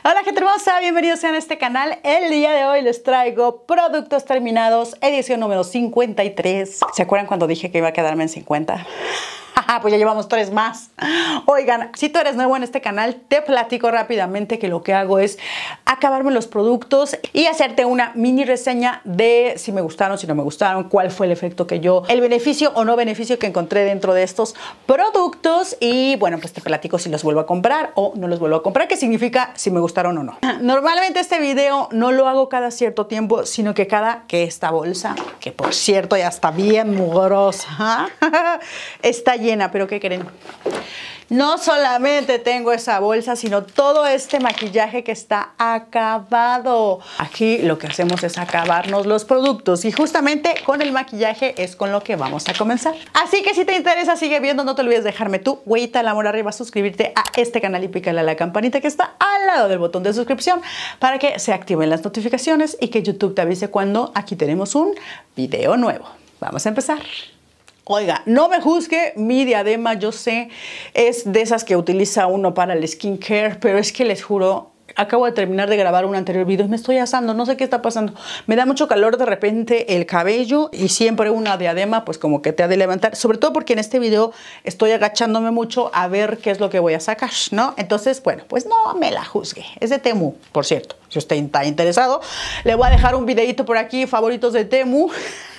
Hola gente hermosa, bienvenidos sean a este canal. El día de hoy les traigo productos terminados, edición número 53. ¿Se acuerdan cuando dije que iba a quedarme en 50? Pues ya llevamos 3 más. Oigan, si tú eres nuevo en este canal, te platico rápidamente que lo que hago es acabarme los productos y hacerte una mini reseña de si me gustaron, si no me gustaron, cuál fue el efecto que yo, el beneficio o no beneficio que encontré dentro de estos productos. Y bueno, pues te platico si los vuelvo a comprar o no los vuelvo a comprar, qué significa si me gustaron o no. Normalmente este video no lo hago cada cierto tiempo, sino que esta bolsa, que por cierto ya está bien mugrosa, está llena. Pero ¿qué creen? No solamente tengo esa bolsa, sino todo este maquillaje que está acabado. Aquí lo que hacemos es acabarnos los productos y justamente con el maquillaje es con lo que vamos a comenzar. Así que si te interesa, sigue viendo. No te olvides dejarme tu huellita, el amor arriba, suscribirte a este canal y pícale a la campanita que está al lado del botón de suscripción para que se activen las notificaciones y que YouTube te avise cuando aquí tenemos un video nuevo. Vamos a empezar. Oiga, no me juzgue, mi diadema, yo sé, es de esas que utiliza uno para el skincare, pero es que les juro, acabo de terminar de grabar un anterior video y me estoy asando, no sé qué está pasando. Me da mucho calor de repente el cabello y siempre una diadema pues como que te ha de levantar, sobre todo porque en este video estoy agachándome mucho a ver qué es lo que voy a sacar, ¿no? Entonces, bueno, pues no me la juzgue. Es de Temu, por cierto, si usted está interesado. Le voy a dejar un videito por aquí, favoritos de Temu.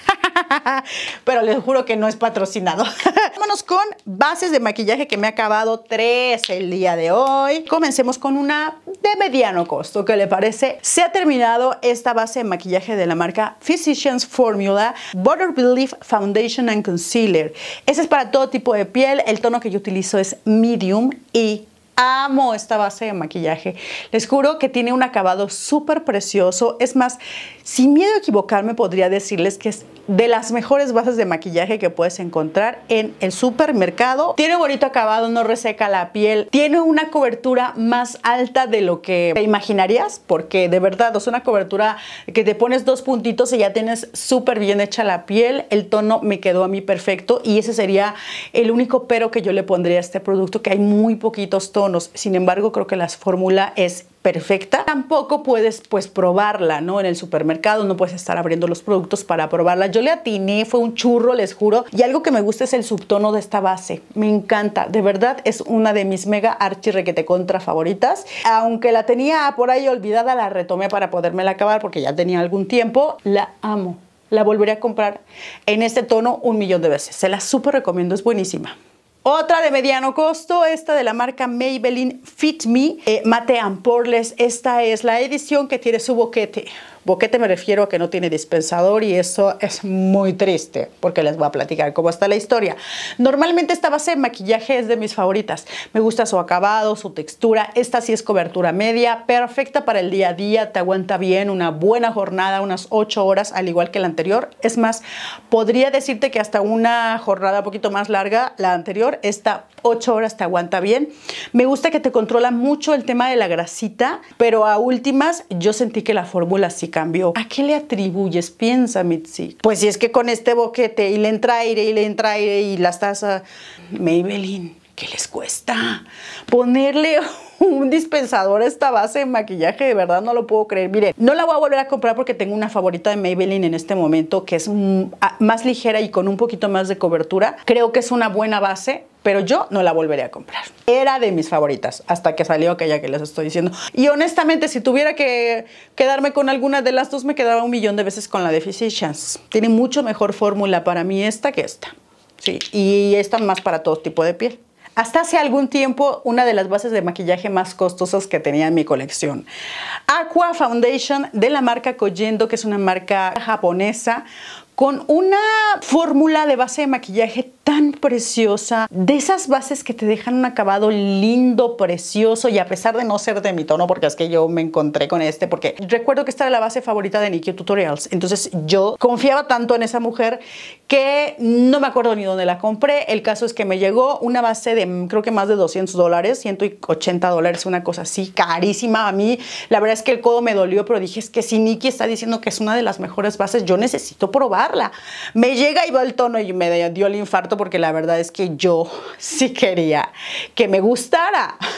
Pero les juro que no es patrocinado. Vámonos con bases de maquillaje que me he acabado 3 el día de hoy. Comencemos con una de mediano costo. ¿Qué le parece? Se ha terminado esta base de maquillaje de la marca Physicians Formula Butter Belief Foundation and Concealer. Ese es para todo tipo de piel. El tono que yo utilizo es medium y amo esta base de maquillaje. Les juro que tiene un acabado súper precioso. Es más, sin miedo a equivocarme, podría decirles que es de las mejores bases de maquillaje que puedes encontrar en el supermercado. Tiene bonito acabado, no reseca la piel. Tiene una cobertura más alta de lo que te imaginarías, porque de verdad es una cobertura que te pones 2 puntitos y ya tienes súper bien hecha la piel. El tono me quedó a mí perfecto y ese sería el único pero que yo le pondría a este producto, que hay muy poquitos tonos. Sin embargo, creo que la fórmula es perfecta. Tampoco puedes pues probarla, ¿no? En el supermercado no puedes estar abriendo los productos para probarla. Yo le atiné, fue un churro, les juro. Y algo que me gusta es el subtono de esta base. Me encanta, de verdad es una de mis mega archi requete contra favoritas. Aunque la tenía por ahí olvidada, la retomé para podérmela acabar porque ya tenía algún tiempo. La amo. La volveré a comprar en este tono 1.000.000 de veces. Se la súper recomiendo, es buenísima. Otra de mediano costo, esta de la marca Maybelline Fit Me Matte and Poreless. Esta es la edición que tiene su boquete. Boquete me refiero a que no tiene dispensador y eso es muy triste porque les voy a platicar cómo está la historia. Normalmente esta base de maquillaje es de mis favoritas. Me gusta su acabado, su textura. Esta sí es cobertura media, perfecta para el día a día. Te aguanta bien una buena jornada, unas 8 horas al igual que la anterior. Es más, podría decirte que hasta una jornada un poquito más larga, la anterior, esta 8 horas te aguanta bien. Me gusta que te controla mucho el tema de la grasita, pero a últimas yo sentí que la fórmula sí cambió. ¿A qué le atribuyes? Piensa, Mitzi. Pues si es que con este boquete y le entra aire y le entra aire y las tazas. Maybelline, ¿qué les cuesta ponerle un dispensador a esta base de maquillaje? De verdad no lo puedo creer. Miren, no la voy a volver a comprar porque tengo una favorita de Maybelline en este momento que es más ligera y con un poquito más de cobertura. Creo que es una buena base, pero yo no la volveré a comprar. Era de mis favoritas hasta que salió aquella que les estoy diciendo. Y honestamente, si tuviera que quedarme con alguna de las dos, me quedaba 1.000.000 de veces con la de Physicians. Tiene mucho mejor fórmula para mí esta que esta. Sí, y esta más para todo tipo de piel. Hasta hace algún tiempo, una de las bases de maquillaje más costosas que tenía en mi colección. Aqua Foundation de la marca Kojendo, que es una marca japonesa, con una fórmula de base de maquillaje tan preciosa, de esas bases que te dejan un acabado lindo, precioso, y a pesar de no ser de mi tono, porque es que yo me encontré con porque recuerdo que esta era la base favorita de Nikkie Tutorials, entonces yo confiaba tanto en esa mujer que no me acuerdo ni dónde la compré. El caso es que me llegó una base de creo que más de $200, $180, una cosa así, carísima. A mí la verdad es que el codo me dolió, pero dije, es que si Nikkie está diciendo que es una de las mejores bases, yo necesito probarla. Me llega y va el tono y me dio el infarto porque la verdad es que yo sí quería que me gustara.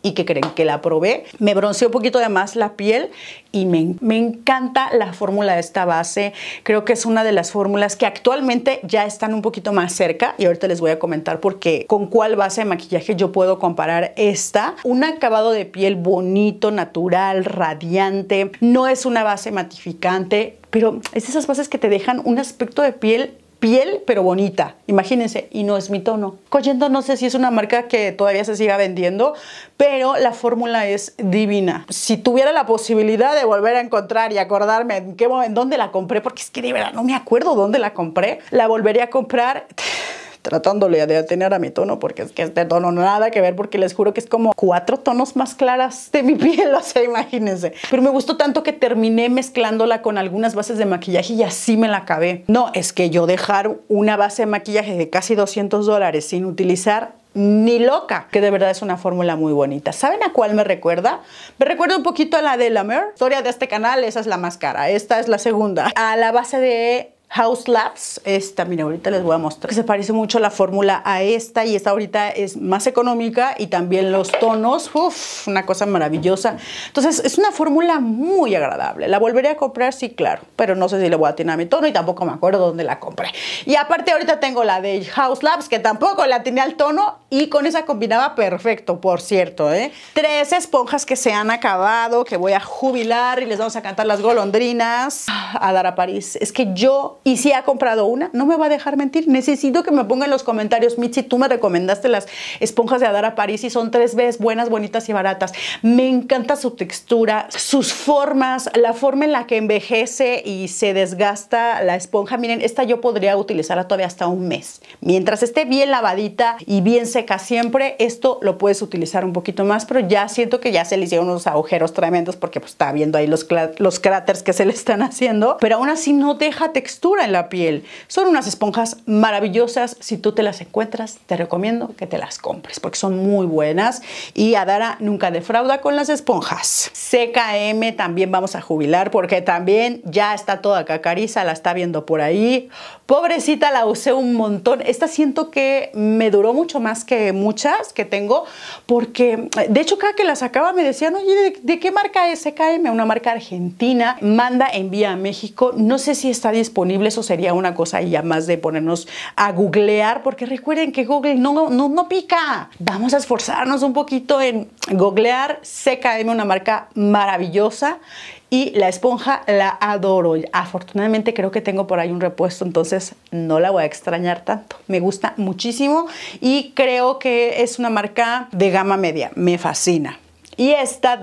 ¿Y qué creen? Que la probé, me bronceó un poquito de más la piel y me encanta la fórmula de esta base. Creo que es una de las fórmulas que actualmente ya están un poquito más cerca y ahorita les voy a comentar porque con cuál base de maquillaje yo puedo comparar esta. Un acabado de piel bonito, natural, radiante. No es una base matificante, pero es de esas bases que te dejan un aspecto de piel pero bonita, imagínense, y no es mi tono. Collendo no sé si es una marca que todavía se siga vendiendo, pero la fórmula es divina. Si tuviera la posibilidad de volver a encontrar y acordarme en dónde la compré, porque es que de verdad no me acuerdo dónde la compré, la volvería a comprar tratándole de atener a mi tono, porque es que este tono no nada que ver, porque les juro que es como 4 tonos más claras de mi piel, o sea, imagínense. Pero me gustó tanto que terminé mezclándola con algunas bases de maquillaje y así me la acabé. No, es que yo dejar una base de maquillaje de casi $200 sin utilizar ni loca, que de verdad es una fórmula muy bonita. ¿Saben a cuál me recuerda? Me recuerda un poquito a la de La Mer. Historia de este canal, esa es la más cara, esta es la segunda. A la base de Haus Labs, esta, mira, ahorita les voy a mostrar que se parece mucho la fórmula a esta y esta ahorita es más económica y también los tonos, una cosa maravillosa. Entonces es una fórmula muy agradable. ¿La volveré a comprar? Sí, claro, pero no sé si le voy a atinar a mi tono y tampoco me acuerdo dónde la compré. Y aparte ahorita tengo la de Haus Labs que tampoco la atiné al tono y con esa combinaba perfecto, por cierto, 3 esponjas que se han acabado, que voy a jubilar y les vamos a cantar las golondrinas a dar a París. Es que yo, y si ha comprado una, no me va a dejar mentir. Necesito que me ponga en los comentarios, Mitzi, tú me recomendaste las esponjas de Adara París y son 3 veces buenas, bonitas y baratas. Me encanta su textura, sus formas, la forma en la que envejece y se desgasta la esponja. Miren, esta yo podría utilizarla todavía hasta un mes. Mientras esté bien lavadita y bien seca siempre, esto lo puedes utilizar un poquito más, pero ya siento que ya se le hicieron unos agujeros tremendos porque pues está viendo ahí los cráteres que se le están haciendo, pero aún así no deja textura en la piel. Son unas esponjas maravillosas. Si tú te las encuentras, te recomiendo que te las compres porque son muy buenas y Adara nunca defrauda con las esponjas. CKM también vamos a jubilar porque también ya está toda cacariza, la está viendo por ahí. Pobrecita, la usé un montón. Esta siento que me duró mucho más que muchas que tengo porque de hecho cada que la sacaba me decían, oye, ¿de qué marca es CKM? Una marca argentina. Manda, envía a México. No sé si está disponible. Eso sería una cosa ya más de ponernos a googlear, porque recuerden que Google no pica. Vamos a esforzarnos un poquito en googlear. CKM, una marca maravillosa. Y la esponja la adoro. Afortunadamente creo que tengo por ahí un repuesto, entonces no la voy a extrañar tanto. Me gusta muchísimo y creo que es una marca de gama media. Me fascina. Y esta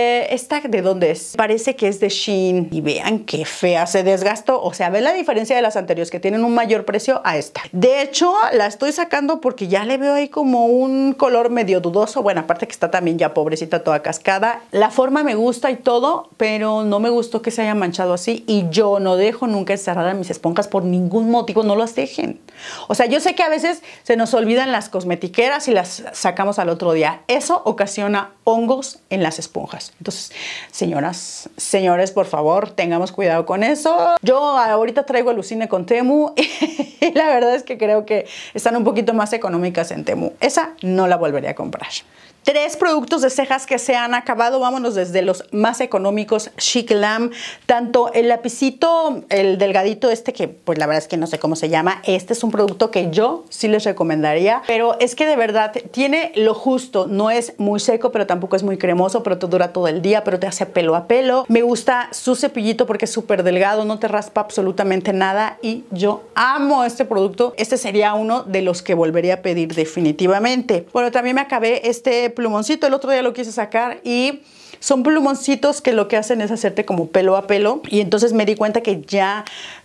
de dónde es, parece que es de Shein y vean qué fea se desgastó, o sea, ven la diferencia de las anteriores que tienen un mayor precio a esta. De hecho la estoy sacando porque ya le veo ahí como un color medio dudoso, bueno, aparte que está también ya pobrecita toda cascada. La forma me gusta y todo, pero no me gustó que se haya manchado así y yo no dejo nunca encerradas mis esponjas por ningún motivo, no las dejen. O sea, yo sé que a veces se nos olvidan las cosmetiqueras y las sacamos al otro día, eso ocasiona hongos en las esponjas. Entonces, señoras, señores, por favor, tengamos cuidado con eso. Yo ahorita traigo alucine con Temu y la verdad es que creo que están un poquito más económicas en Temu. Esa no la volvería a comprar. 3 productos de cejas que se han acabado. Vámonos desde los más económicos. Chic Glam, tanto el lapicito, el delgadito este que pues la verdad es que no sé cómo se llama. Este es un producto que yo sí les recomendaría, pero es que de verdad tiene lo justo. No es muy seco, pero tampoco es muy cremoso, pero te dura todo el día, pero te hace pelo a pelo. Me gusta su cepillito porque es súper delgado, no te raspa absolutamente nada y yo amo este producto. Este sería uno de los que volvería a pedir definitivamente. Bueno, también me acabé este plumoncito, el otro día lo quise sacar y son plumoncitos que lo que hacen es hacerte como pelo a pelo y entonces me di cuenta que ya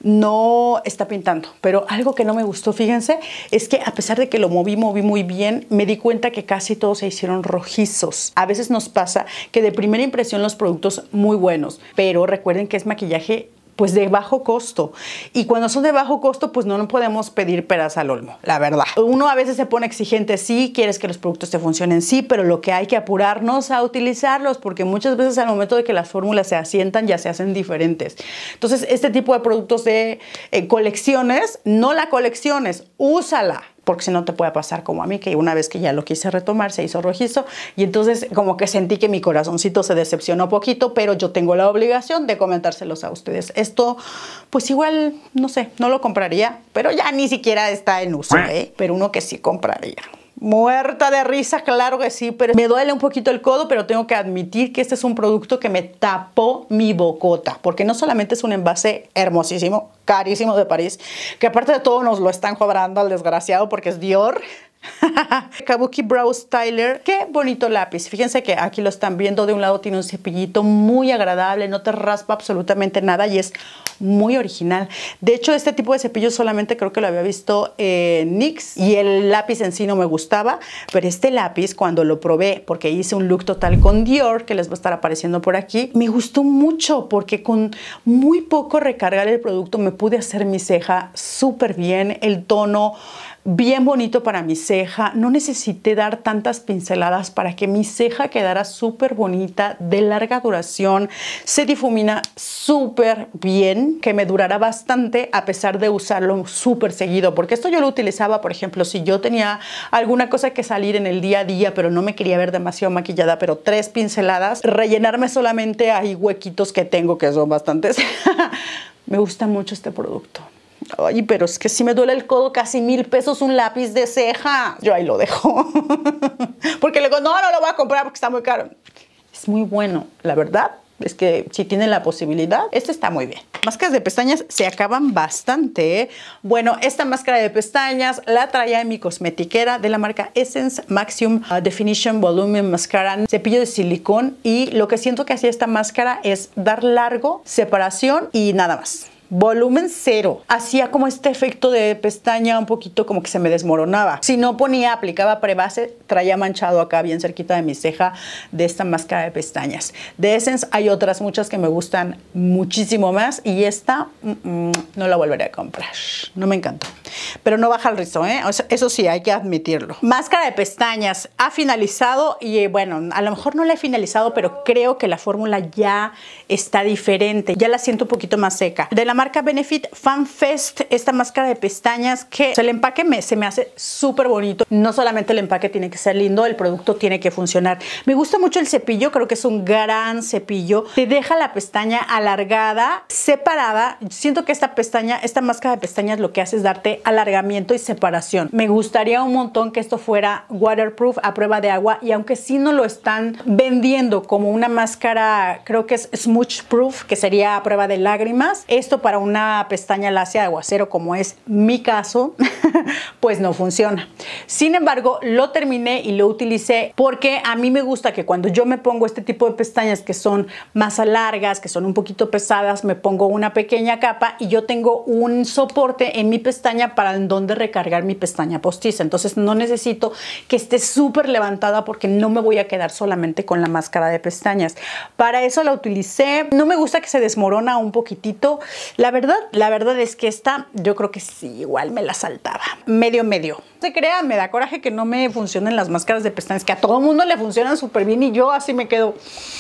no está pintando, pero algo que no me gustó, fíjense, es que a pesar de que lo moví muy bien, me di cuenta que casi todos se hicieron rojizos. A veces nos pasa que de primera impresión los productos muy buenos, pero recuerden que es maquillaje pues de bajo costo y cuando son de bajo costo pues no podemos pedir peras al olmo, la verdad. Uno a veces se pone exigente, sí, quieres que los productos te funcionen, sí, pero lo que hay que apurarnos a utilizarlos porque muchas veces al momento de que las fórmulas se asientan ya se hacen diferentes. Entonces este tipo de productos de colecciones, no la colecciones, úsala. porque si no te puede pasar como a mí, que una vez que ya lo quise retomar se hizo rojizo y entonces como que sentí que mi corazoncito se decepcionó poquito, pero yo tengo la obligación de comentárselos a ustedes. Esto pues igual, no sé, no lo compraría, pero ya ni siquiera está en uso, pero uno que sí compraría. Muerta de risa, claro que sí, pero me duele un poquito el codo, pero tengo que admitir que este es un producto que me tapó mi bocota, porque no solamente es un envase hermosísimo, carísimo de París, que aparte de todo nos lo están cobrando al desgraciado porque es Dior. Kabuki Brow Styler, qué bonito lápiz. Fíjense que aquí lo están viendo, de un lado tiene un cepillito muy agradable, no te raspa absolutamente nada y es muy original. De hecho, este tipo de cepillo solamente creo que lo había visto en NYX y el lápiz en sí no me gustaba, pero este lápiz cuando lo probé, porque hice un look total con Dior, que les va a estar apareciendo por aquí, me gustó mucho porque con muy poco recargar el producto me pude hacer mi ceja súper bien, el tono bien bonito para mi ceja. No necesité dar tantas pinceladas para que mi ceja quedara súper bonita, de larga duración. Se difumina súper bien, que me durará bastante a pesar de usarlo súper seguido. Porque esto yo lo utilizaba, por ejemplo, si yo tenía alguna cosa que salir en el día a día, pero no me quería ver demasiado maquillada, pero 3 pinceladas, rellenarme solamente hay huequitos que tengo, que son bastantes. Me gusta mucho este producto. Ay, pero es que sí me duele el codo, casi 1000 pesos un lápiz de ceja. Yo ahí lo dejo. Porque luego, no lo voy a comprar porque está muy caro. Es muy bueno, la verdad. Es que si tienen la posibilidad, este está muy bien. Máscaras de pestañas se acaban bastante, ¿eh? Bueno, esta máscara de pestañas la traía en mi cosmetiquera de la marca Essence Maximum Definition Volume Mascara, cepillo de silicón, y lo que siento que hacía esta máscara es dar largo, separación y nada más. Volumen cero. Hacía como este efecto de pestaña un poquito como que se me desmoronaba. Si no ponía, aplicaba prebase, traía manchado acá bien cerquita de mi ceja de esta máscara de pestañas. De Essence hay otras muchas que me gustan muchísimo más y esta no la volveré a comprar. No me encantó. Pero no baja el rizo, ¿eh? Eso sí, hay que admitirlo. Máscara de pestañas ha finalizado y bueno, a lo mejor no la he finalizado, pero creo que la fórmula ya está diferente. Ya la siento un poquito más seca. De la marca Benefit Fan Fest, esta máscara de pestañas que el empaque se me hace súper bonito. No solamente el empaque tiene que ser lindo, el producto tiene que funcionar. Me gusta mucho el cepillo, creo que es un gran cepillo. Te deja la pestaña alargada, separada. Siento que esta máscara de pestañas lo que hace es darte alargamiento y separación. Me gustaría un montón que esto fuera waterproof, a prueba de agua, y aunque sí no lo están vendiendo como una máscara, creo que es smudge proof, que sería a prueba de lágrimas, esto para una pestaña lacia de aguacero como es mi caso, pues no funciona. Sin embargo, lo terminé y lo utilicé porque a mí me gusta que cuando yo me pongo este tipo de pestañas que son más largas, que son un poquito pesadas, me pongo una pequeña capa y yo tengo un soporte en mi pestaña para en donde recargar mi pestaña postiza. Entonces no necesito que esté súper levantada porque no me voy a quedar solamente con la máscara de pestañas. Para eso la utilicé. No me gusta que se desmorona un poquitito. La verdad es que esta yo creo que sí, igual me la saltaba. Medio. No se crea, me da coraje que no me funcionen las máscaras de pestañas, que a todo mundo le funcionan súper bien y yo así me quedo.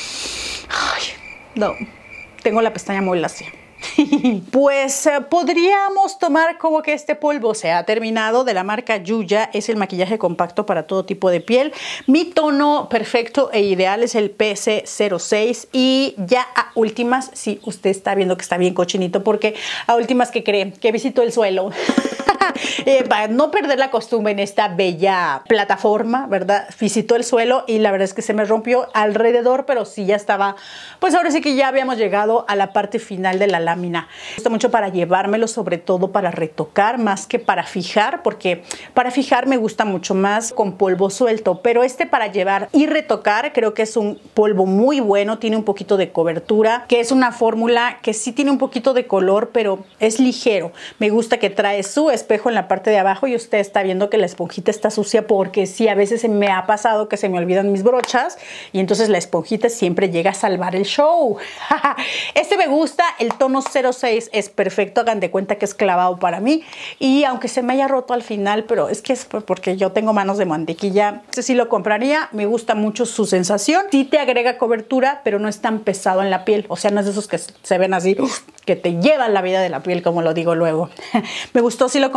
Ay, no, tengo la pestaña muy lacia. Pues podríamos tomar como que este polvo se ha terminado, de la marca Yuya. Es el maquillaje compacto para todo tipo de piel. Mi tono perfecto e ideal es el PC06 y ya a últimas, sí, usted está viendo que está bien cochinito porque a últimas, ¿qué cree? Que visitó el suelo. Para no perder la costumbre en esta bella plataforma, ¿verdad? Visitó el suelo y la verdad es que se me rompió alrededor, pero sí ya estaba, pues ahora sí que ya habíamos llegado a la parte final de la lámina. Me gusta mucho para llevármelo, sobre todo para retocar más que para fijar, porque para fijar me gusta mucho más con polvo suelto, pero este para llevar y retocar creo que es un polvo muy bueno, tiene un poquito de cobertura, que es una fórmula que sí tiene un poquito de color, pero es ligero. Me gusta que trae su espejo en la parte de abajo y usted está viendo que la esponjita está sucia porque sí, a veces me ha pasado que se me olvidan mis brochas y entonces la esponjita siempre llega a salvar el show. Este me gusta, el tono 06 es perfecto, hagan de cuenta que es clavado para mí y aunque se me haya roto al final, pero es que es porque yo tengo manos de mantequilla, este sí lo compraría. Me gusta mucho su sensación, sí te agrega cobertura, pero no es tan pesado en la piel, o sea, no es de esos que se ven así, que te llevan la vida de la piel, como lo digo luego. Me gustó, sí lo compré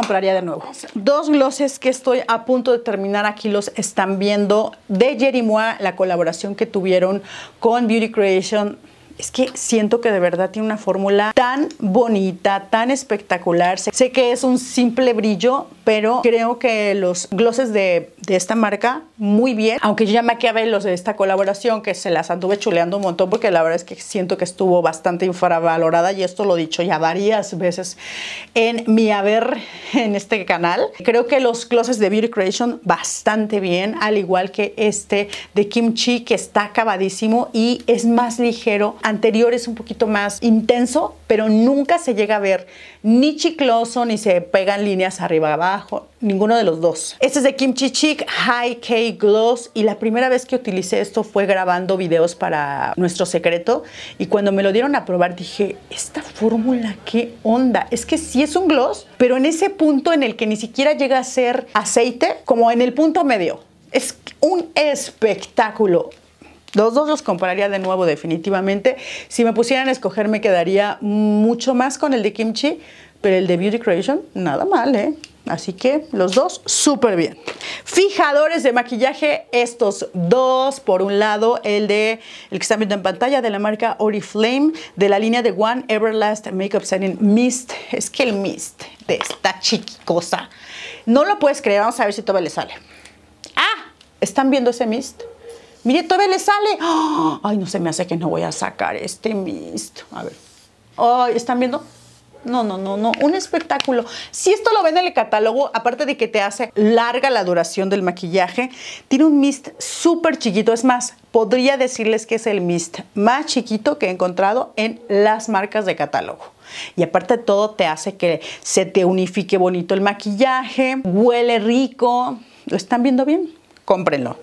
compraría de nuevo. Dos glosses que estoy a punto de terminar. Aquí los están viendo, de Jerimois, la colaboración que tuvieron con Beauty Creation. Es que siento que de verdad tiene una fórmula tan bonita, tan espectacular. Sé que es un simple brillo, pero creo que los glosses de esta marca, muy bien. Aunque yo ya me acabé los de esta colaboración, que se las anduve chuleando un montón, porque la verdad es que siento que estuvo bastante infravalorada, y esto lo he dicho ya varias veces en mi haber en este canal. Creo que los glosses de Beauty Creation bastante bien, al igual que este de Kimchi, que está acabadísimo y es más ligero. Anterior es un poquito más intenso, pero nunca se llega a ver ni chicloso, ni se pegan líneas arriba abajo, ninguno de los dos. Este es de Kimchi Chic High K Gloss, y la primera vez que utilicé esto fue grabando videos para Nuestro Secreto, y cuando me lo dieron a probar dije, esta fórmula, ¿qué onda? Es que sí es un gloss, pero en ese punto en el que ni siquiera llega a ser aceite, como en el punto medio. Es un espectáculo. Los dos los compraría de nuevo definitivamente. Si me pusieran a escoger, me quedaría mucho más con el de Kimchi, pero el de Beauty Creation, nada mal, ¿eh? Así que los dos súper bien. Fijadores de maquillaje, estos dos. Por un lado, el que están viendo en pantalla, de la marca Oriflame, de la línea de One Everlast Makeup Setting Mist. Es que el mist de esta chiquicosa, no lo puedes creer. Vamos a ver si todavía le sale. ¡Ah! ¿Están viendo ese mist? Mire, todavía le sale. ¡Oh! Ay, no se me hace que no voy a sacar este mist. A ver. Ay, ¿están viendo? No, no, no, no. Un espectáculo. Si esto lo ven en el catálogo, aparte de que te hace larga la duración del maquillaje, tiene un mist súper chiquito. Es más, podría decirles que es el mist más chiquito que he encontrado en las marcas de catálogo. Y aparte de todo, te hace que se te unifique bonito el maquillaje. Huele rico. ¿Lo están viendo bien? Cómprenlo.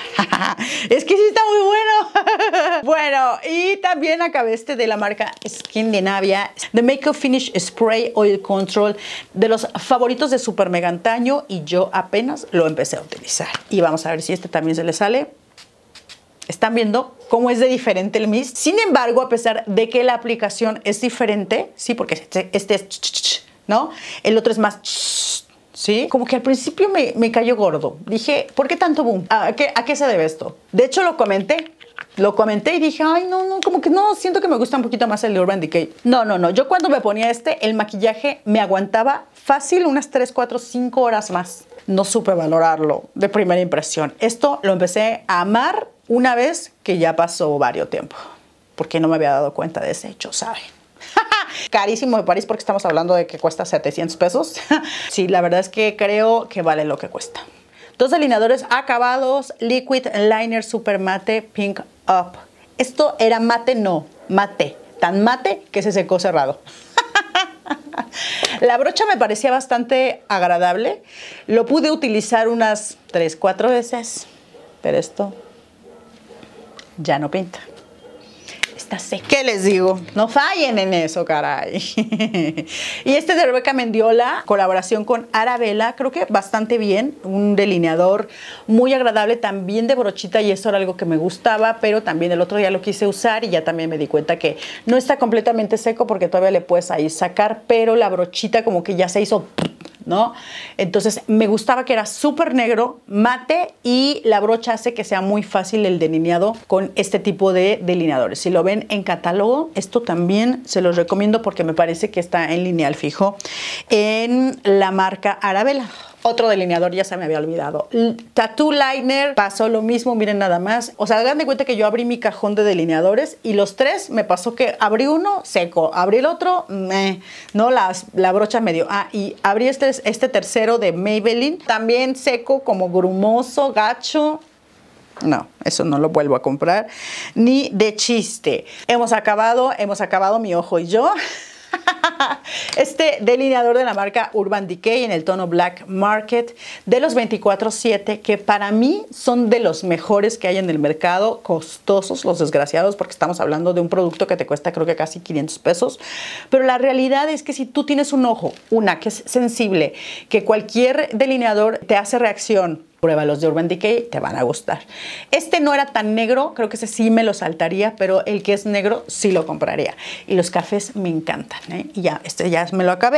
Es que sí está muy bueno. Bueno, y también acabé este de la marca Skindinavia, de Makeup Finish Spray Oil Control, de los favoritos de super mega antaño, y yo apenas lo empecé a utilizar. Y vamos a ver si este también se le sale. ¿Están viendo cómo es de diferente el mist? Sin embargo, a pesar de que la aplicación es diferente, sí, porque este es, ¿no? El otro es más, ¿sí? Como que al principio me cayó gordo. Dije, ¿por qué tanto boom? ¿A qué se debe esto? De hecho, lo comenté y dije, ay, no, como que no, siento que me gusta un poquito más el de Urban Decay. No, yo cuando me ponía el maquillaje me aguantaba fácil unas 3, 4, 5 horas más. No supe valorarlo de primera impresión. Esto lo empecé a amar una vez que ya pasó varios tiempo, porque no me había dado cuenta de ese hecho, ¿saben? Carísimo de París, porque estamos hablando de que cuesta 700 pesos. Sí, la verdad es que creo que vale lo que cuesta. Dos delineadores acabados, Liquid Liner Super Mate Pink Up. Esto era mate, no, mate. Tan mate que se secó cerrado. La brocha me parecía bastante agradable. Lo pude utilizar unas 3, 4 veces, pero esto ya no pinta. ¿Qué les digo? No fallen en eso, caray. Y este de Rebeca Mendiola, colaboración con Arabella, creo que bastante bien. Un delineador muy agradable, también de brochita, y eso era algo que me gustaba, pero también el otro día lo quise usar y ya también me di cuenta que no está completamente seco, porque todavía le puedes ahí sacar, pero la brochita como que ya se hizo, ¿no? Entonces me gustaba que era súper negro, mate, y la brocha hace que sea muy fácil el delineado con este tipo de delineadores. Si lo ven en catálogo, esto también se los recomiendo, porque me parece que está en lineal fijo en la marca Arabella. Otro delineador, ya se me había olvidado. Tattoo Liner, pasó lo mismo, miren nada más. O sea, hagan de cuenta que yo abrí mi cajón de delineadores y los tres me pasó que abrí uno, seco. Abrí el otro, no, la brocha medio. Ah, y abrí este tercero de Maybelline, también seco, como grumoso, gacho. No, eso no lo vuelvo a comprar, ni de chiste. Hemos acabado mi ojo y yo. Este delineador de la marca Urban Decay en el tono Black Market, de los 24/7, que para mí son de los mejores que hay en el mercado. Costosos los desgraciados, porque estamos hablando de un producto que te cuesta creo que casi 500 pesos. Pero la realidad es que si tú tienes un ojo, que es sensible, que cualquier delineador te hace reacción, prueba los de Urban Decay, te van a gustar. Este no era tan negro, creo que ese sí me lo saltaría, pero el que es negro sí lo compraría. Y los cafés me encantan, ¿eh? Y ya, este ya me lo acabé.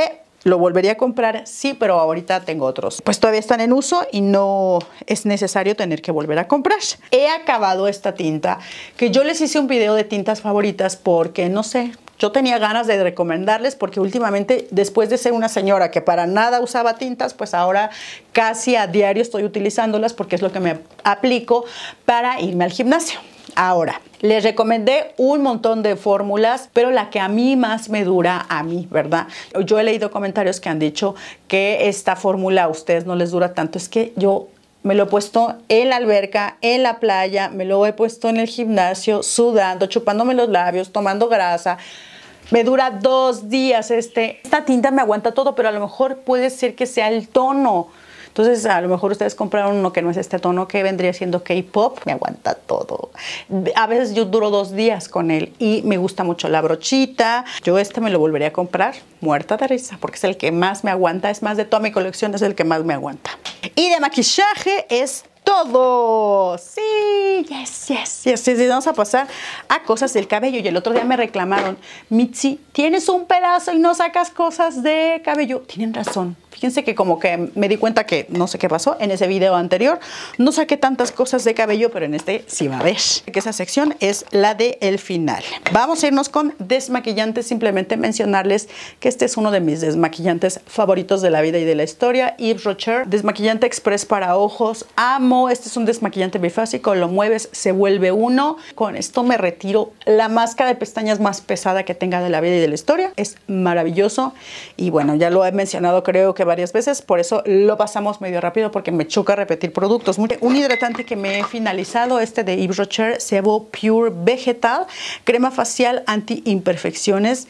¿Lo volvería a comprar? Sí, pero ahorita tengo otros. Pues todavía están en uso y no es necesario tener que volver a comprar. He acabado esta tinta, que yo les hice un video de tintas favoritas porque, no sé, yo tenía ganas de recomendarles porque últimamente, después de ser una señora que para nada usaba tintas, pues ahora casi a diario estoy utilizándolas porque es lo que me aplico para irme al gimnasio. Ahora, les recomendé un montón de fórmulas, pero la que a mí más me dura, a mí, ¿verdad? Yo he leído comentarios que han dicho que esta fórmula a ustedes no les dura tanto. Es que yo me lo he puesto en la alberca, en la playa, me lo he puesto en el gimnasio, sudando, chupándome los labios, tomando grasa. Me dura 2 días esta tinta me aguanta todo, pero a lo mejor puede ser que sea el tono. Entonces, a lo mejor ustedes compraron uno que no es este tono, que vendría siendo K-pop. Me aguanta todo. A veces yo duro 2 días con él y me gusta mucho la brochita. Yo me lo volvería a comprar muerta de risa porque es el que más me aguanta. Es más, de toda mi colección es el que más me aguanta. Y de maquillaje es todo. Sí, yes. Vamos a pasar a cosas del cabello. Y el otro día me reclamaron, Mitzi, tienes un pedazo y no sacas cosas de cabello. Tienen razón. Fíjense que como que me di cuenta que no sé qué pasó en ese video anterior. No saqué tantas cosas de cabello, pero en este sí va a ver. Que esa sección es la del final. Vamos a irnos con desmaquillantes. Simplemente mencionarles que este es uno de mis desmaquillantes favoritos de la vida y de la historia. Yves Rocher, desmaquillante express para ojos. Amo. Este es un desmaquillante bifásico. Lo mueves, se vuelve uno. Con esto me retiro la máscara de pestañas más pesada que tenga de la vida y de la historia. Es maravilloso. Y bueno, ya lo he mencionado creo que varias veces, por eso lo pasamos medio rápido porque me choca repetir productos. Un hidratante que me he finalizado, este de Yves Rocher, Sebo Pure Vegetal, crema facial anti-imperfecciones.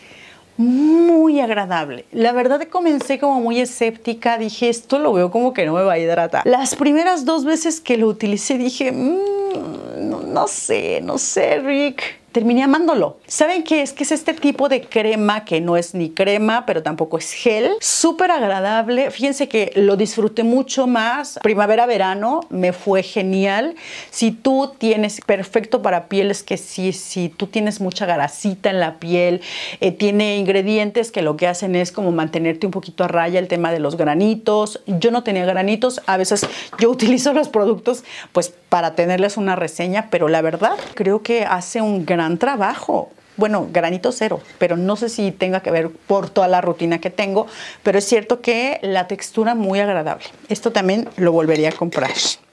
Muy agradable. La verdad comencé como muy escéptica, dije esto lo veo como que no me va a hidratar. Las primeras 2 veces que lo utilicé dije, no sé, Rick. Terminé amándolo. ¿Saben qué es? Que es este tipo de crema que no es ni crema, pero tampoco es gel. Súper agradable. Fíjense que lo disfruté mucho más. Primavera-verano me fue genial. Si tú tienes, perfecto para pieles que si tú tienes mucha grasita en la piel, tiene ingredientes que lo que hacen es como mantenerte un poquito a raya el tema de los granitos. Yo no tenía granitos. A veces yo utilizo los productos pues para tenerles una reseña, pero la verdad creo que hace un gran trabajo. Bueno, granito cero, pero no sé si tenga que ver por toda la rutina que tengo, pero es cierto que la textura muy agradable. Esto también lo volvería a comprar.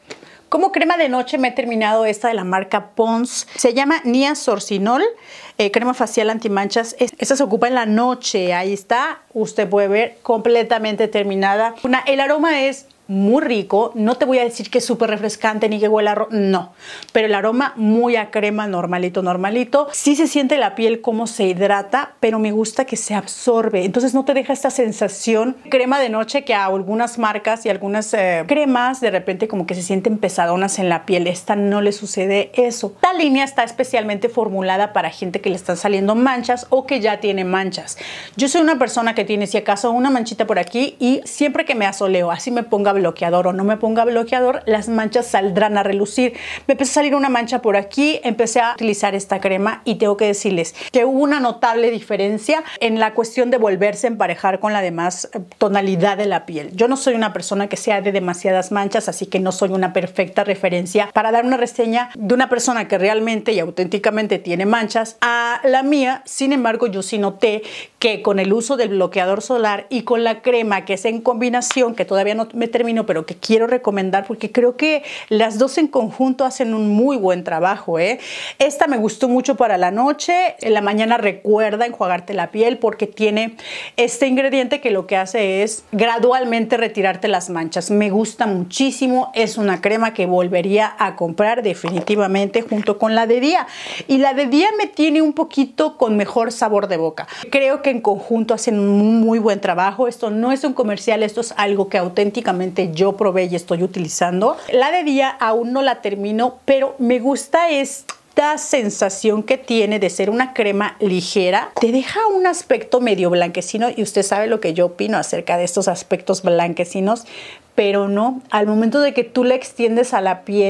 Como crema de noche me he terminado esta de la marca Pond's. Se llama Niacinamide, crema facial antimanchas. Esta se ocupa en la noche. Ahí está. Usted puede ver completamente terminada. El aroma es muy rico. No te voy a decir que es súper refrescante ni que huele a no, pero el aroma muy a crema, normalito. Sí se siente la piel como se hidrata, pero me gusta que se absorbe. Entonces no te deja esta sensación crema de noche que a algunas marcas y algunas cremas de repente como que se sienten pesadonas en la piel. Esta no le sucede eso. Esta línea está especialmente formulada para gente que le están saliendo manchas o que ya tiene manchas. Yo soy una persona que tiene si acaso una manchita por aquí y siempre que me asoleo, así me ponga bloqueador o no me ponga bloqueador, las manchas saldrán a relucir. Me empezó a salir una mancha por aquí, empecé a utilizar esta crema y tengo que decirles que hubo una notable diferencia en la cuestión de volverse a emparejar con la demás tonalidad de la piel. Yo no soy una persona que sea de demasiadas manchas, así que no soy una perfecta referencia para dar una reseña de una persona que realmente y auténticamente tiene manchas a la mía. Sin embargo, yo sí noté que con el uso del bloqueador solar y con la crema que es en combinación, que todavía no me termino, pero que quiero recomendar porque creo que las dos en conjunto hacen un muy buen trabajo. Esta me gustó mucho para la noche. En la mañana recuerda enjuagarte la piel porque tiene este ingrediente que lo que hace es gradualmente retirarte las manchas. Me gusta muchísimo. Es una crema que volvería a comprar definitivamente junto con la de día. Y la de día me tiene un poquito con mejor sabor de boca. Creo que en conjunto hacen un muy buen trabajo. Esto no es un comercial, esto es algo que auténticamente yo probé y estoy utilizando. La de día aún no la termino, pero me gusta esta sensación que tiene de ser una crema ligera. Te deja un aspecto medio blanquecino y usted sabe lo que yo opino acerca de estos aspectos blanquecinos, pero no, al momento de que tú la extiendes a la piel,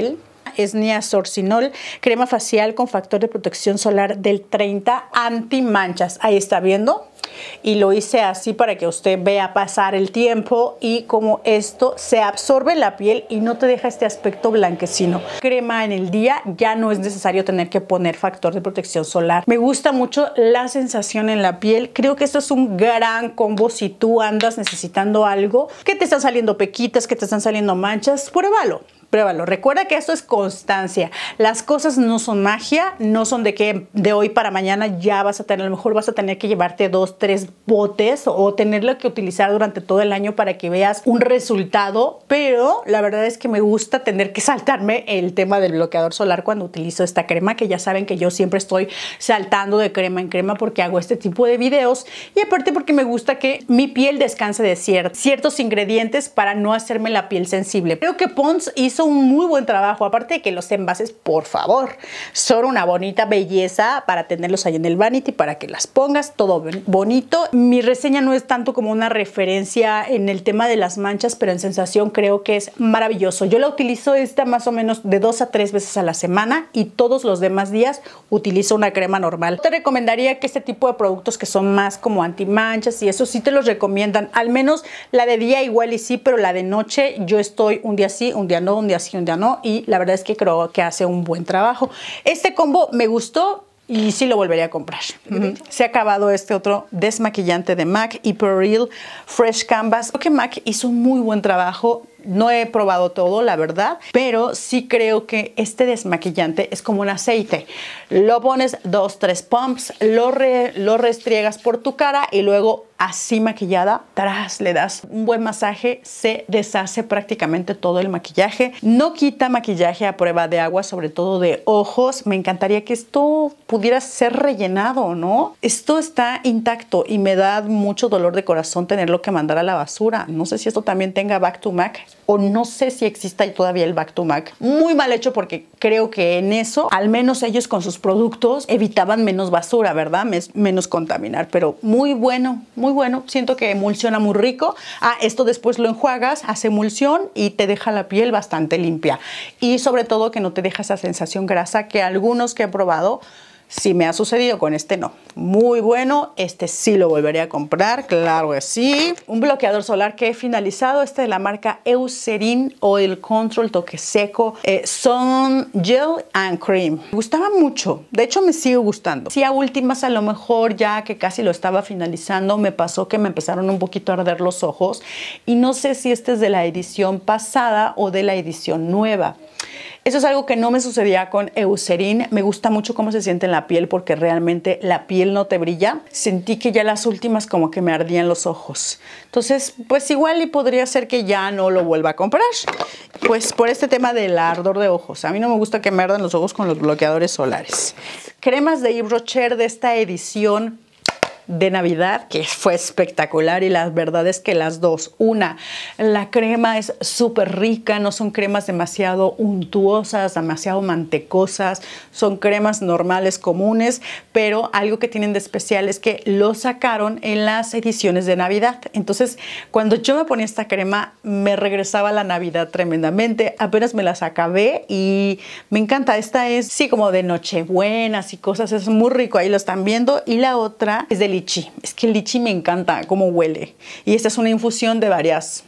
Es niacinamide, crema facial con factor de protección solar del 30 anti-manchas. Ahí está viendo. Y lo hice así para que usted vea pasar el tiempo y como esto se absorbe en la piel y no te deja este aspecto blanquecino. Crema en el día, ya no es necesario tener que poner factor de protección solar. Me gusta mucho la sensación en la piel. Creo que esto es un gran combo si tú andas necesitando algo, que te están saliendo pequitas, que te están saliendo manchas, pruébalo. Pruébalo. Recuerda que esto es constancia. Las cosas no son magia, no son de que de hoy para mañana ya vas a tener, a lo mejor vas a tener que llevarte 2, 3 botes o tenerlo que utilizar durante todo el año para que veas un resultado, pero la verdad es que me gusta tener que saltarme el tema del bloqueador solar cuando utilizo esta crema, que ya saben que yo siempre estoy saltando de crema en crema porque hago este tipo de videos y aparte porque me gusta que mi piel descanse de ciertos ingredientes para no hacerme la piel sensible. Creo que Pond's hizo un muy buen trabajo, aparte de que los envases, por favor, son una bonita belleza para tenerlos ahí en el vanity, para que las pongas, todo bonito. Mi reseña no es tanto como una referencia en el tema de las manchas, pero en sensación creo que es maravilloso. Yo la utilizo esta más o menos de 2 a 3 veces a la semana y todos los demás días utilizo una crema normal. Te recomendaría que este tipo de productos que son más como antimanchas y eso sí te los recomiendan, al menos la de día igual y sí, pero la de noche yo estoy un día sí, un día no, un día sí, un día no, y la verdad es que creo que hace un buen trabajo. Este combo me gustó y sí lo volvería a comprar. Se ha acabado este otro desmaquillante de MAC Hyper Real Fresh Canvas. Creo que MAC hizo un muy buen trabajo. No he probado todo, la verdad, pero sí creo que este desmaquillante es como un aceite. Lo pones 2, 3 pumps, lo restriegas por tu cara y luego así maquillada, le das un buen masaje, se deshace prácticamente todo el maquillaje. No quita maquillaje a prueba de agua, sobre todo de ojos. Me encantaría que esto pudiera ser rellenado, ¿no? Esto está intacto y me da mucho dolor de corazón tenerlo que mandar a la basura. No sé si esto también tenga Back to MAC o no sé si exista todavía el Back to MAC. Muy mal hecho porque creo que en eso, al menos ellos con sus productos evitaban menos basura, ¿verdad? Menos contaminar, pero muy bueno, muy bueno. Siento que emulsiona muy rico. Esto después lo enjuagas, hace emulsión y te deja la piel bastante limpia. Y sobre todo que no te deja esa sensación grasa que algunos que he probado sí me ha sucedido, con este no. Muy bueno, este sí lo volvería a comprar, claro que sí. Un bloqueador solar que he finalizado, este de la marca Eucerin Oil Control Toque Seco, Sun Gel and Cream. Me gustaba mucho, de hecho me sigue gustando. Sí, a últimas a lo mejor ya que casi lo estaba finalizando, me pasó que me empezaron un poquito a arder los ojos y no sé si este es de la edición pasada o de la edición nueva. Eso es algo que no me sucedía con Eucerin. Me gusta mucho cómo se siente en la piel porque realmente la piel no te brilla. Sentí que ya las últimas como que me ardían los ojos. Entonces, pues igual y podría ser que ya no lo vuelva a comprar. Pues por este tema del ardor de ojos. A mí no me gusta que me ardan los ojos con los bloqueadores solares. Cremas de Yves Rocher de esta edición de Navidad, que fue espectacular, y la verdad es que las dos, la crema es súper rica, no son cremas demasiado untuosas, demasiado mantecosas, son cremas normales, comunes, pero algo que tienen de especial es que lo sacaron en las ediciones de Navidad. Entonces, cuando yo me ponía esta crema, me regresaba la Navidad tremendamente. Apenas me las acabé y me encanta. Esta es, sí, como de Nochebuenas y cosas, es muy rico, ahí lo están viendo. Y la otra es de lichi. Es que el lichi me encanta cómo huele. Y esta es una infusión de varias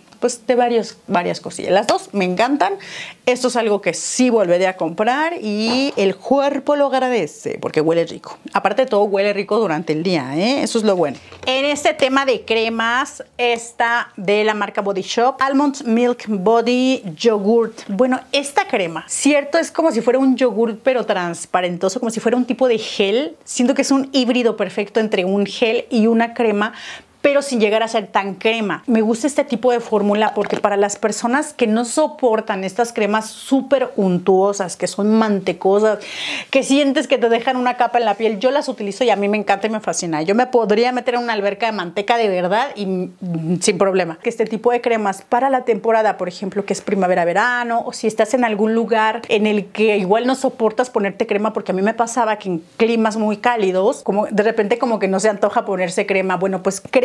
cosillas. Las dos me encantan. Esto es algo que sí volveré a comprar y el cuerpo lo agradece porque huele rico. Aparte de todo, huele rico durante el día, ¿eh? Eso es lo bueno. En este tema de cremas, esta de la marca Body Shop, Almond Milk Body Yogurt. Bueno, esta crema, cierto, es como si fuera un yogurt, pero transparentoso, como si fuera un tipo de gel. Siento que es un híbrido perfecto entre un gel y una crema, pero sin llegar a ser tan crema. Me gusta este tipo de fórmula porque para las personas que no soportan estas cremas súper untuosas, que son mantecosas, que sientes que te dejan una capa en la piel, yo las utilizo y a mí me encanta y me fascina. Yo me podría meter en una alberca de manteca de verdad y sin problema. Que este tipo de cremas para la temporada, por ejemplo, que es primavera-verano, o si estás en algún lugar en el que igual no soportas ponerte crema, porque a mí me pasaba que en climas muy cálidos, como de repente como que no se antoja ponerse crema. Bueno, pues creo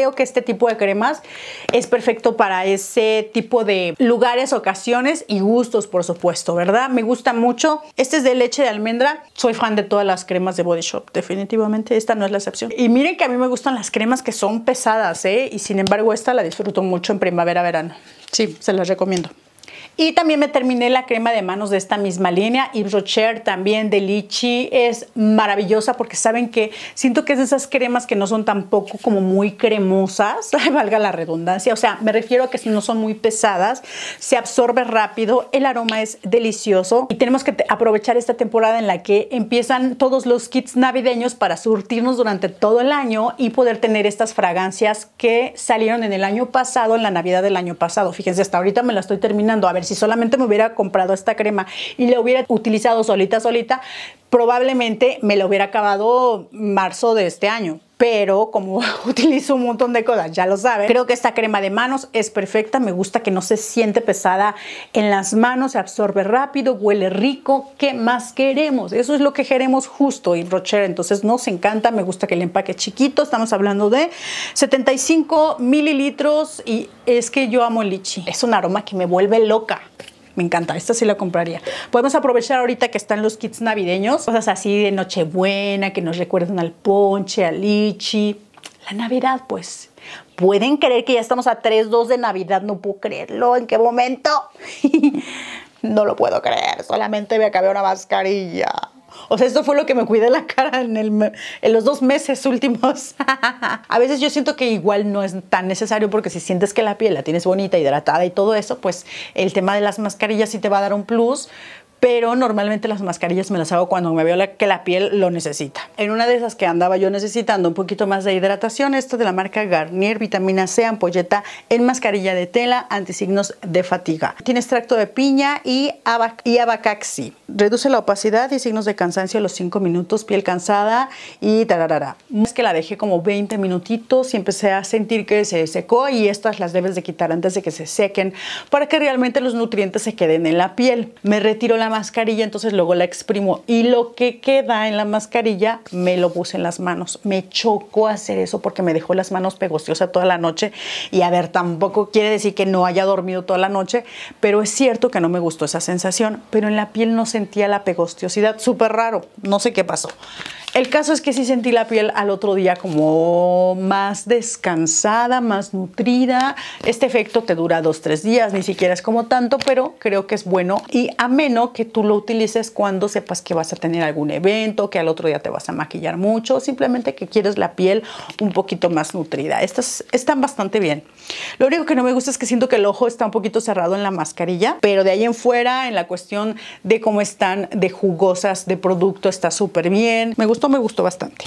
creo que este tipo de cremas es perfecto para ese tipo de lugares, ocasiones y gustos, por supuesto, ¿verdad? Me gusta mucho. Este es de leche de almendra. Soy fan de todas las cremas de Body Shop, definitivamente. Esta no es la excepción. Y miren que a mí me gustan las cremas que son pesadas, ¿eh? Y sin embargo esta la disfruto mucho en primavera, verano. Sí, se las recomiendo. Y también me terminé la crema de manos de esta misma línea, Yves Rocher, también de Lychee. Es maravillosa porque saben que siento que es de esas cremas que no son tampoco como muy cremosas, valga la redundancia. O sea, me refiero a que no son muy pesadas, se absorbe rápido, el aroma es delicioso y tenemos que aprovechar esta temporada en la que empiezan todos los kits navideños para surtirnos durante todo el año y poder tener estas fragancias que salieron en el año pasado, en la Navidad del año pasado. Fíjense, hasta ahorita me la estoy terminando. A ver, si solamente me hubiera comprado esta crema y la hubiera utilizado solita, probablemente me la hubiera acabado marzo de este año. Pero como utilizo un montón de cosas, ya lo saben, creo que esta crema de manos es perfecta. Me gusta que no se siente pesada en las manos, se absorbe rápido, huele rico. ¿Qué más queremos? Eso es lo que queremos justo, Yves Rocher. Entonces nos encanta, me gusta que el empaque es chiquito. Estamos hablando de 75 mililitros y es que yo amo el Lychee. Es un aroma que me vuelve loca. Me encanta, esta sí la compraría. Podemos aprovechar ahorita que están los kits navideños, cosas así de Nochebuena, que nos recuerdan al ponche, al Lychee. La Navidad, pues. ¿Pueden creer que ya estamos a 3-2 de Navidad? No puedo creerlo. ¿En qué momento? No lo puedo creer. Solamente me acabé una mascarilla. O sea, esto fue lo que me cuidé la cara en los 2 meses últimos. A veces yo siento que igual no es tan necesario porque si sientes que la piel la tienes bonita, hidratada y todo eso, pues el tema de las mascarillas sí te va a dar un plus. Pero normalmente las mascarillas me las hago cuando me veo que la piel lo necesita. En una de esas que andaba yo necesitando un poquito más de hidratación, esta de la marca Garnier, vitamina C, ampolleta en mascarilla de tela, antisignos de fatiga. Tiene extracto de piña y abacaxi. Reduce la opacidad y signos de cansancio a los 5 minutos, piel cansada y tararara. Es que la dejé como 20 minutitos y empecé a sentir que se secó y estas las debes de quitar antes de que se sequen para que realmente los nutrientes se queden en la piel. Me retiro la mascarilla, entonces luego la exprimo y lo que queda en la mascarilla me lo puse en las manos. Me chocó hacer eso porque me dejó las manos pegostosas toda la noche y a ver, tampoco quiere decir que no haya dormido toda la noche, pero es cierto que no me gustó esa sensación, pero en la piel no sentía la pegostiosidad, súper raro, no sé qué pasó. El caso es que sí sentí la piel al otro día como más descansada, más nutrida. Este efecto te dura 2-3 días, ni siquiera es como tanto, pero creo que es bueno y ameno que tú lo utilices cuando sepas que vas a tener algún evento, que al otro día te vas a maquillar mucho, simplemente que quieres la piel un poquito más nutrida. Estas están bastante bien. Lo único que no me gusta es que siento que el ojo está un poquito cerrado en la mascarilla, pero de ahí en fuera, en la cuestión de cómo están de jugosas de producto, está súper bien. Me gustó bastante.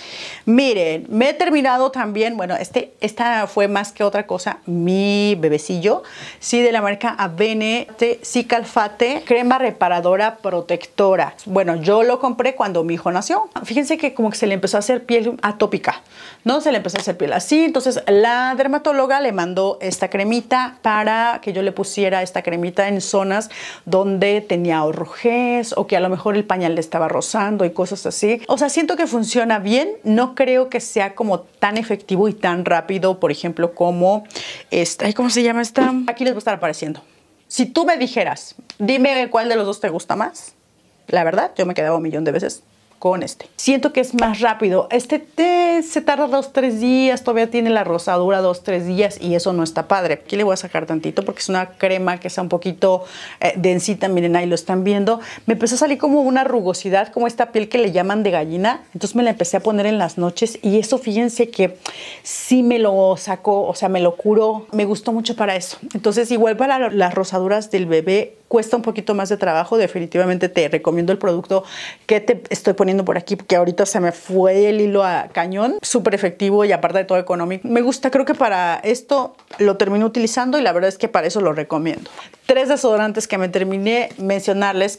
Miren, me he terminado también, bueno, esta fue más que otra cosa, mi bebecillo, sí, de la marca Avene, de Cicalfate, crema reparadora protectora. Bueno, yo lo compré cuando mi hijo nació. Fíjense que como que se le empezó a hacer piel atópica, ¿no? Se le empezó a hacer piel así, entonces la dermatóloga le mandó esta cremita para que yo le pusiera esta cremita en zonas donde tenía orrujez o que a lo mejor el pañal le estaba rozando y cosas así. O sea, siento que funciona bien, no creo que sea como tan efectivo y tan rápido, por ejemplo, como esta. ¿Cómo se llama esta? Aquí les va a estar apareciendo. Si tú me dijeras, dime cuál de los dos te gusta más, la verdad, yo me quedaba 1.000.000 de veces con este. Siento que es más rápido. Se tarda 2-3 días, todavía tiene la rosadura 2-3 días y eso no está padre. Aquí le voy a sacar tantito porque es una crema que está un poquito densita. Miren, ahí lo están viendo. Me empezó a salir como una rugosidad, como esta piel que le llaman de gallina. Entonces me la empecé a poner en las noches y eso, fíjense que sí me lo sacó, o sea, me lo curó. Me gustó mucho para eso. Entonces, igual para las rosaduras del bebé, cuesta un poquito más de trabajo. Definitivamente te recomiendo el producto que te estoy poniendo por aquí, porque ahorita se me fue el hilo a cañón. Súper efectivo y aparte de todo económico. Me gusta, creo que para esto lo termino utilizando y la verdad es que para eso lo recomiendo. 3 desodorantes que me terminé mencionarles que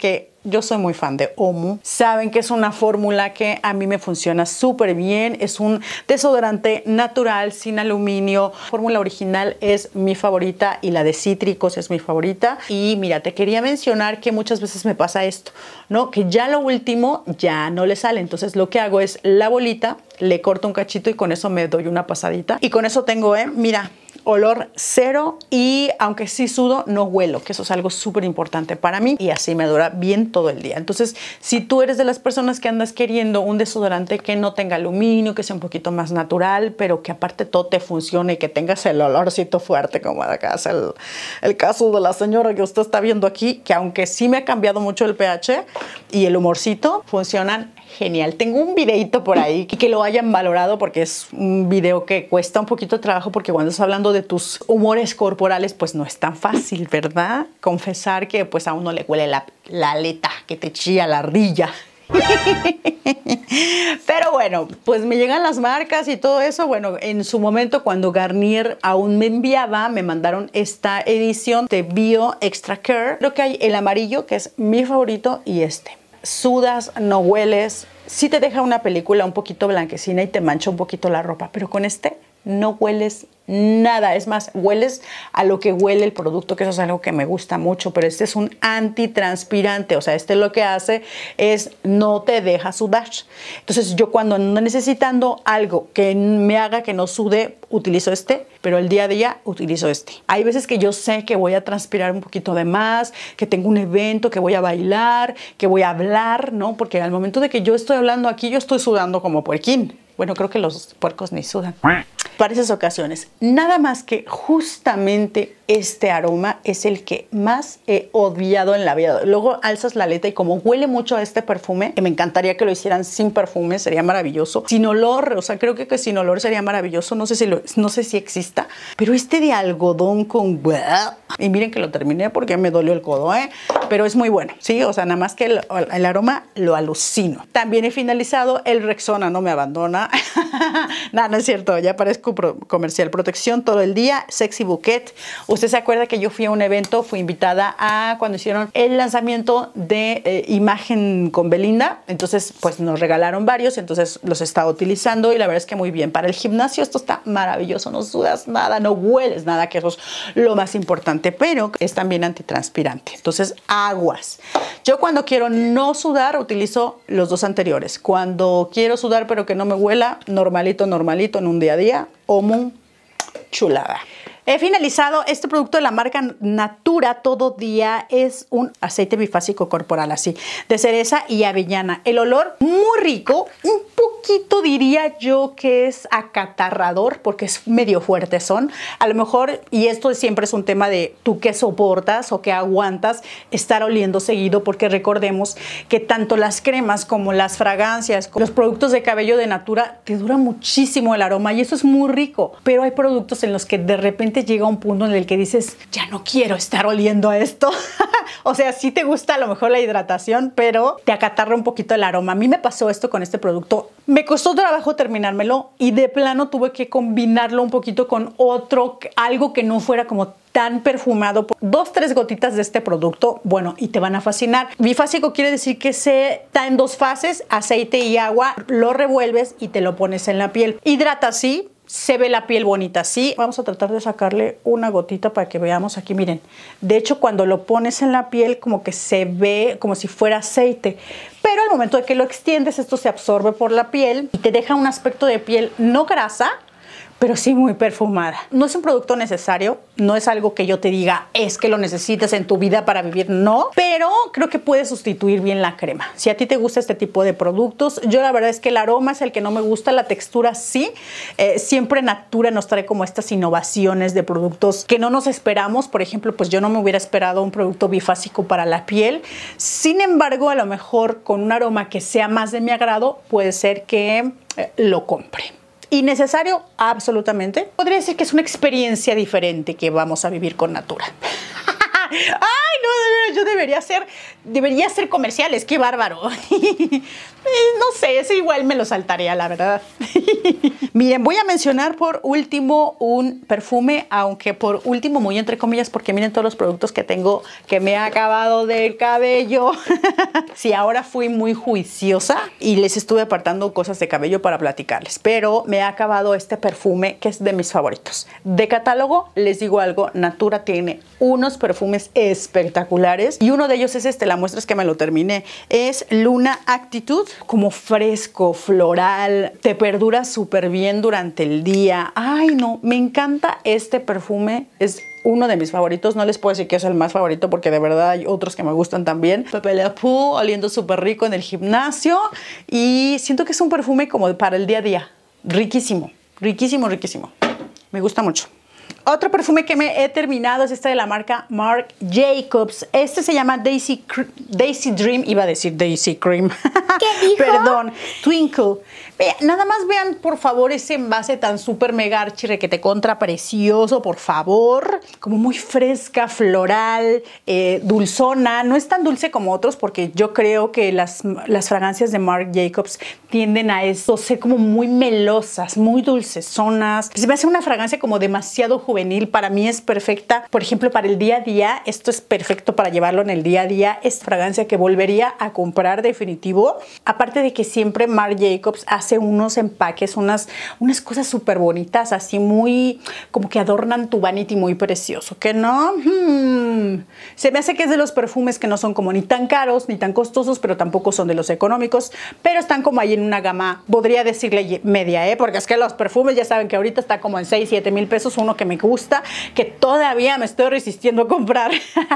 yo soy muy fan de Omo. Saben que es una fórmula que a mí me funciona súper bien. Es un desodorante natural, sin aluminio. La fórmula original es mi favorita y la de cítricos es mi favorita. Y mira, te quería mencionar que muchas veces me pasa esto, ¿no? Que ya lo último ya no le sale. Entonces lo que hago es la bolita, le corto un cachito y con eso me doy una pasadita. Y con eso tengo, mira, olor cero, y aunque sí sudo, no huelo, que eso es algo súper importante para mí, y así me dura bien todo el día. Entonces, si tú eres de las personas que andas queriendo un desodorante que no tenga aluminio, que sea un poquito más natural, pero que aparte todo te funcione y que tengas el olorcito fuerte, como acá es el caso de la señora que usted está viendo aquí, que aunque sí me ha cambiado mucho el pH y el humorcito, funcionan genial. Tengo un videito por ahí que lo hayan valorado, porque es un video que cuesta un poquito de trabajo, porque cuando estás hablando de tus humores corporales, pues no es tan fácil, ¿verdad? Confesar que pues a uno le huele la aleta, que te chilla la ardilla. Pero bueno, pues me llegan las marcas y todo eso. Bueno, en su momento, cuando Garnier aún me enviaba, me mandaron esta edición de Bio Extra Care. Creo que hay el amarillo, que es mi favorito, y este. Sudas, no hueles, sí te deja una película un poquito blanquecina y te mancha un poquito la ropa, pero con este no hueles nada. Es más, hueles a lo que huele el producto, que eso es algo que me gusta mucho, pero este es un antitranspirante. O sea, este lo que hace es no te deja sudar. Entonces yo cuando ando necesitando algo que me haga que no sude, utilizo este, pero el día a día utilizo este. Hay veces que yo sé que voy a transpirar un poquito de más, que tengo un evento, que voy a bailar, que voy a hablar, ¿no? Porque al momento de que yo estoy hablando aquí, yo estoy sudando como puerquín. Bueno, creo que los puercos ni sudan. Para esas ocasiones. Nada más que justamente este aroma es el que más he odiado en la vida. Luego alzas la aleta y como huele mucho a este perfume, que me encantaría que lo hicieran sin perfume, sería maravilloso. Sin olor, o sea, creo que sin olor sería maravilloso. No sé si exista, pero este de algodón con... Y miren que lo terminé porque me dolió el codo, pero es muy bueno, ¿sí? O sea, nada más que el aroma lo alucino. También he finalizado el Rexona, no me abandona. No, no es cierto, ya parezco comercial. Protección todo el día, Sexy Bouquet. Usted se acuerda que yo fui a un evento, fui invitada a cuando hicieron el lanzamiento de Imagen con Belinda. Entonces, pues nos regalaron varios, entonces los estaba utilizando y la verdad es que muy bien. Para el gimnasio esto está maravilloso, no sudas nada, no hueles nada, que eso es lo más importante, pero es también antitranspirante. Entonces, aguas. Yo cuando quiero no sudar, utilizo los dos anteriores. Cuando quiero sudar pero que no me huela, normalito en un día a día, Omo, chulada. He finalizado este producto de la marca Natura Todo Día. Es un aceite bifásico corporal así, de cereza y avellana. El olor muy rico, un poquito diría yo que es acatarrador porque es medio fuerte son. A lo mejor, y esto siempre es un tema de tú qué soportas o qué aguantas estar oliendo seguido, porque recordemos que tanto las cremas como las fragancias, los productos de cabello de Natura, te dura muchísimo el aroma y eso es muy rico. Pero hay productos en los que de repente llega un punto en el que dices, ya no quiero estar oliendo a esto. O sea, sí te gusta a lo mejor la hidratación, pero te acatarra un poquito el aroma. A mí me pasó esto con este producto. Me costó trabajo terminármelo y de plano tuve que combinarlo un poquito con otro, algo que no fuera como tan perfumado. 2-3 gotitas de este producto, bueno, y te van a fascinar. Bifásico quiere decir que se está en 2 fases, aceite y agua. Lo revuelves y te lo pones en la piel. Hidrata así. Se ve la piel bonita así. Vamos a tratar de sacarle una gotita para que veamos aquí, miren. De hecho, cuando lo pones en la piel, como que se ve como si fuera aceite. Pero al momento de que lo extiendes, esto se absorbe por la piel y te deja un aspecto de piel no grasa, pero sí muy perfumada. No es un producto necesario, no es algo que yo te diga es que lo necesitas en tu vida para vivir, no, pero creo que puede sustituir bien la crema. Si a ti te gusta este tipo de productos, yo la verdad es que el aroma es el que no me gusta, la textura sí. Siempre Natura nos trae como estas innovaciones de productos que no nos esperamos. Por ejemplo, pues yo no me hubiera esperado un producto bifásico para la piel. Sin embargo, a lo mejor con un aroma que sea más de mi agrado, puede ser que lo compre. ¿Innecesario? Absolutamente. Podría decir que es una experiencia diferente que vamos a vivir con Natura. ¡Ay, no! Yo debería hacer comerciales. ¡Qué bárbaro! No sé, ese igual me lo saltaría, la verdad. Miren, voy a mencionar por último un perfume, aunque por último muy entre comillas, porque miren todos los productos que tengo que me he acabado del cabello. Sí, ahora fui muy juiciosa y les estuve apartando cosas de cabello para platicarles, pero me ha acabado este perfume que es de mis favoritos. De catálogo, les digo algo, Natura tiene unos perfumes espectaculares y uno de ellos es este, la muestra es que me lo terminé. Es Luna Actitude, como fresco, floral, te perdura súper bien durante el día. Ay, no, me encanta este perfume, es uno de mis favoritos. No les puedo decir que es el más favorito porque de verdad hay otros que me gustan también. Pepe Le Pew, oliendo súper rico en el gimnasio y siento que es un perfume como para el día a día. Riquísimo, riquísimo, riquísimo. Me gusta mucho. Otro perfume que me he terminado es este de la marca Marc Jacobs. Este se llama Daisy Dream. Iba a decir Daisy Cream. ¿Qué dijo? Perdón. Twinkle. Vean, nada más vean, por favor, ese envase tan súper mega archirrequete contra precioso, por favor. Como muy fresca, floral, dulzona. No es tan dulce como otros porque yo creo que las fragancias de Marc Jacobs tienden a eso, ser como muy melosas, muy dulcezonas. Se me hace una fragancia como demasiado juvenil. Para mí es perfecta, por ejemplo, para el día a día. Esto es perfecto para llevarlo en el día a día. Es fragancia que volvería a comprar definitivo. Aparte de que siempre Marc Jacobs hace unos empaques, unas cosas súper bonitas, así muy como que adornan tu vanity, muy precioso, ¿que no? Se me hace que es de los perfumes que no son como ni tan caros ni tan costosos, pero tampoco son de los económicos, pero están como ahí en una gama, podría decirle media, porque es que los perfumes ya saben que ahorita está como en 6, 7 mil pesos, uno que me gusta, que todavía me estoy resistiendo a comprar.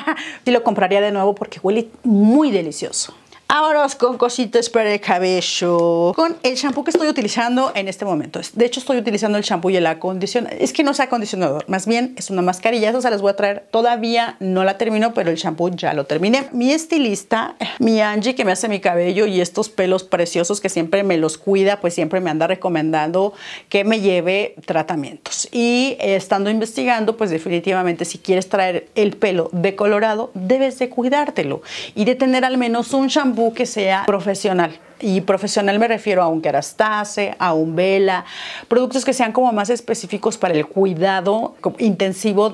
Sí lo compraría de nuevo porque huele muy delicioso. Ahora con cositas para el cabello. Con el shampoo que estoy utilizando en este momento. De hecho, estoy utilizando el shampoo y el acondicionador. Es que no es acondicionador, más bien es una mascarilla. Esa se las voy a traer. Todavía no la termino, pero el shampoo ya lo terminé. Mi estilista, mi Angie, que me hace mi cabello y estos pelos preciosos que siempre me los cuida, pues siempre me anda recomendando que me lleve tratamientos. Y estando investigando, pues definitivamente si quieres traer el pelo decolorado, debes de cuidártelo y de tener al menos un shampoo que sea profesional. Y profesional me refiero a un Kerastase, a un Vela, productos que sean como más específicos para el cuidado intensivo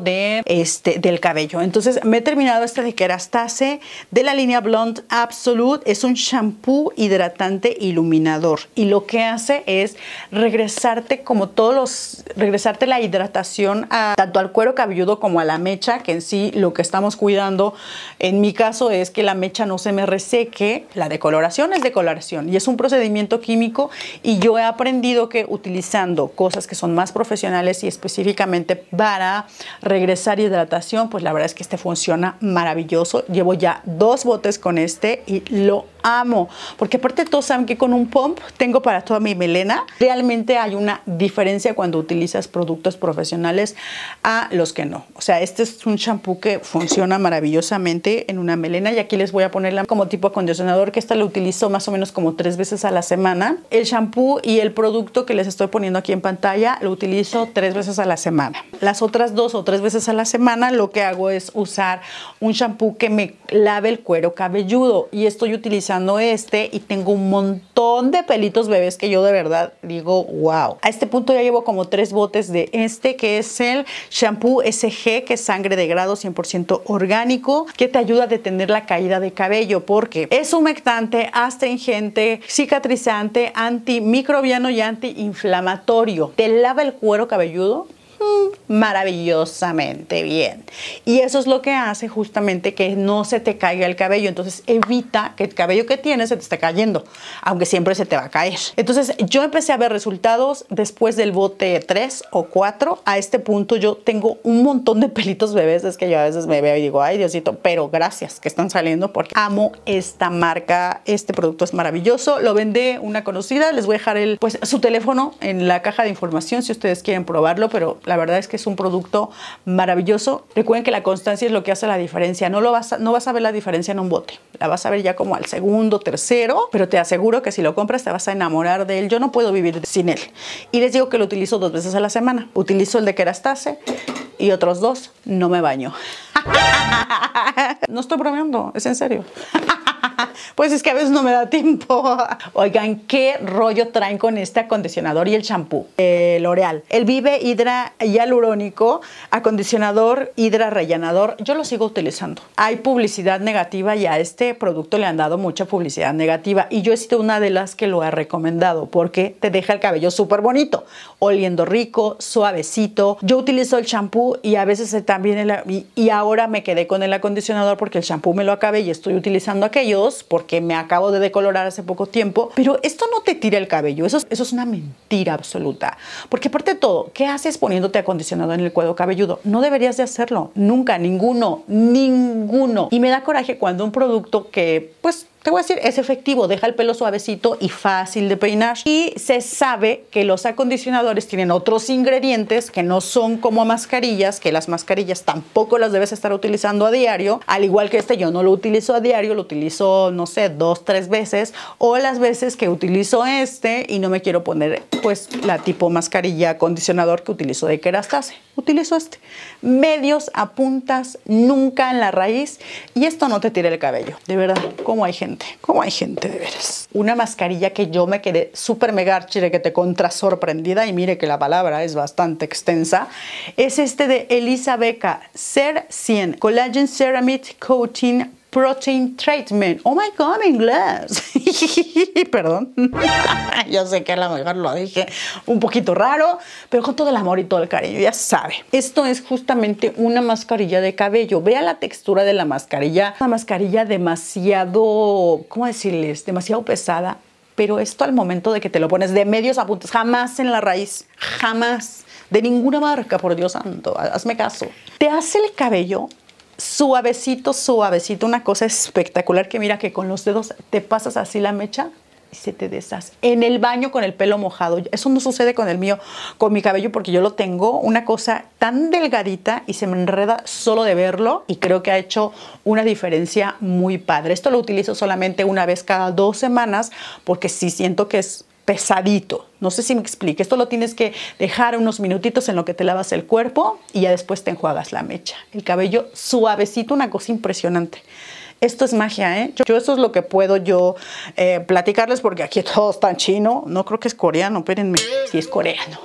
del cabello. Entonces me he terminado este de Kerastase de la línea Blonde Absolute. Es un shampoo hidratante iluminador y lo que hace es regresarte regresarte la hidratación tanto al cuero cabelludo como a la mecha, que en sí lo que estamos cuidando en mi caso es que la mecha no se me reseque. La decoloración es decoloración y es un procedimiento químico y yo he aprendido que utilizando cosas que son más profesionales y específicamente para regresar hidratación, pues la verdad es que este funciona maravilloso. Llevo ya 2 botes con este y lo amo, porque aparte todos saben que con un pump tengo para toda mi melena. Realmente hay una diferencia cuando utilizas productos profesionales a los que no. O sea, este es un shampoo que funciona maravillosamente en una melena y aquí les voy a ponerla como tipo acondicionador, que esta lo utilizo más o menos como 3 veces a la semana. El shampoo y el producto que les estoy poniendo aquí en pantalla lo utilizo 3 veces a la semana. Las otras 2 o 3 veces a la semana lo que hago es usar un shampoo que me lave el cuero cabelludo y estoy utilizando este y tengo un montón de pelitos bebés que yo de verdad digo wow. A este punto ya llevo como 3 botes de este, que es el shampoo SG, que es sangre de grado 100% orgánico, que te ayuda a detener la caída de cabello porque es humectante, astringente, cicatrizante, antimicrobiano y antiinflamatorio. Te lava el cuero cabelludo maravillosamente bien y eso es lo que hace justamente que no se te caiga el cabello. Entonces evita que el cabello que tienes se te esté cayendo, aunque siempre se te va a caer. Entonces yo empecé a ver resultados después del bote 3 o 4. A este punto yo tengo un montón de pelitos bebés. Es que yo a veces me veo y digo ay Diosito, pero gracias que están saliendo porque amo esta marca. Este producto es maravilloso, lo vende una conocida. Les voy a dejar su teléfono en la caja de información si ustedes quieren probarlo, pero la verdad es que es un producto maravilloso. Recuerden que la constancia es lo que hace la diferencia. No vas a ver la diferencia en un bote. La vas a ver ya como al segundo, tercero, pero te aseguro que si lo compras te vas a enamorar de él. Yo no puedo vivir sin él. Y les digo que lo utilizo 2 veces a la semana. Utilizo el de Kerastase y otros 2 no me baño. No estoy bromeando, es en serio. Pues es que a veces no me da tiempo. Oigan, ¿qué rollo traen con este acondicionador y el champú? L'Oreal. El Vive Hidra Hialurónico, acondicionador Hidra rellenador. Yo lo sigo utilizando. Hay publicidad negativa y a este producto le han dado mucha publicidad negativa. Y yo he sido una de las que lo ha recomendado porque te deja el cabello súper bonito, oliendo rico, suavecito. Yo utilizo el champú y a veces también y ahora me quedé con el acondicionador porque el champú me lo acabé y estoy utilizando aquellos porque me acabo de decolorar hace poco tiempo. Pero esto no te tira el cabello, eso es una mentira absoluta. Porque aparte de todo, ¿qué haces poniéndote acondicionador en el cuero cabelludo? No deberías de hacerlo, nunca, ninguno. Y me da coraje cuando un producto que, pues, te voy a decir, es efectivo, deja el pelo suavecito y fácil de peinar. Y se sabe que los acondicionadores tienen otros ingredientes que no son como mascarillas, que las mascarillas tampoco las debes estar utilizando a diario. Al igual que este, yo no lo utilizo a diario, lo utilizo, no sé, 2, 3 veces. O las veces que utilizo este y no me quiero poner, pues, la tipo mascarilla acondicionador que utilizo de Kerastase. Utilizo este. Medios a puntas, nunca en la raíz. Y esto no te tira el cabello. De verdad, ¿cómo hay gente? ¿Cómo hay gente de veras? Una mascarilla que yo me quedé súper mega archire que te contra sorprendida, y mire que la palabra es bastante extensa, es este de Elisa Beca, Ser 100 Collagen Ceramide Coating Protein Treatment. Oh my God, en inglés. Perdón. Yo sé que a lo mejor lo dije un poquito raro, pero con todo el amor y todo el cariño, ya sabe. Esto es justamente una mascarilla de cabello. Vea la textura de la mascarilla. Una mascarilla demasiado, ¿cómo decirles? Demasiado pesada. Pero esto al momento de que te lo pones de medios a puntas, jamás en la raíz, jamás. De ninguna marca, por Dios santo. Hazme caso. Te hace el cabello suavecito, suavecito, una cosa espectacular que mira que con los dedos te pasas así la mecha y se te deshace. En el baño con el pelo mojado. Eso no sucede con el mío, con mi cabello, porque yo lo tengo una cosa tan delgadita y se me enreda solo de verlo, y creo que ha hecho una diferencia muy padre. Esto lo utilizo solamente una vez cada 2 semanas porque sí siento que es pesadito. No sé si me explique. Esto lo tienes que dejar unos minutitos en lo que te lavas el cuerpo y ya después te enjuagas la mecha. El cabello suavecito, una cosa impresionante. Esto es magia, ¿eh? Yo eso es lo que puedo yo platicarles, porque aquí todo está en chino. No creo que es coreano, espérenme. Sí es coreano.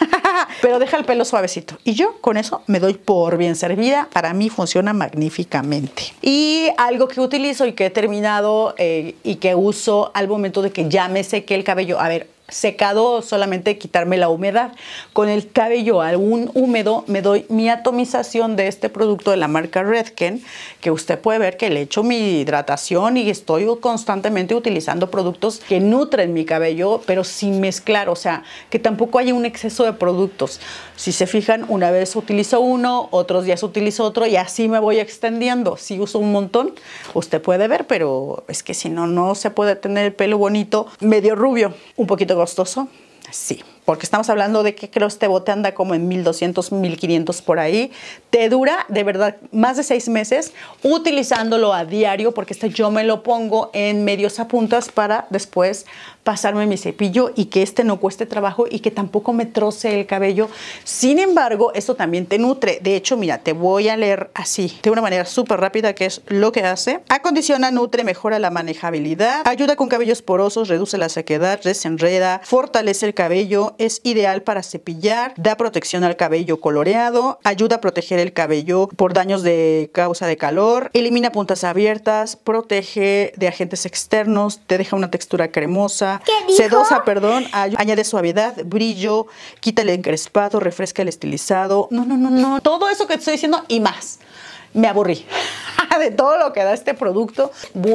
Pero deja el pelo suavecito. Y yo con eso me doy por bien servida. Para mí funciona magníficamente. Y algo que utilizo y que he terminado y que uso al momento de que ya me seque el cabello. A ver, secado, solamente quitarme la humedad. Con el cabello algún húmedo me doy mi atomización de este producto de la marca Redken, que usted puede ver que le echo mi hidratación y estoy constantemente utilizando productos que nutren mi cabello, pero sin mezclar, o sea, que tampoco haya un exceso de productos. Si se fijan, una vez utilizo uno, otros días utilizo otro y así me voy extendiendo. Si uso un montón, usted puede ver, pero es que si no, no se puede tener el pelo bonito, medio rubio, un poquito costoso, sí, porque estamos hablando de que creo este bote anda como en 1200, 1500 por ahí. Te dura de verdad más de 6 meses utilizándolo a diario, porque este yo me lo pongo en medios a puntas para después pasarme mi cepillo y que este no cueste trabajo y que tampoco me troce el cabello. Sin embargo, esto también te nutre. De hecho, mira, te voy a leer así, de una manera súper rápida, qué es lo que hace. Acondiciona, nutre, mejora la manejabilidad, ayuda con cabellos porosos, reduce la sequedad, desenreda, fortalece el cabello, es ideal para cepillar, da protección al cabello coloreado, ayuda a proteger el cabello por daños de causa de calor, elimina puntas abiertas, protege de agentes externos, te deja una textura cremosa, sedosa, perdón, añade suavidad, brillo, quita el encrespado, refresca el estilizado. No. Todo eso que te estoy diciendo y más. Me aburrí de todo lo que da este producto.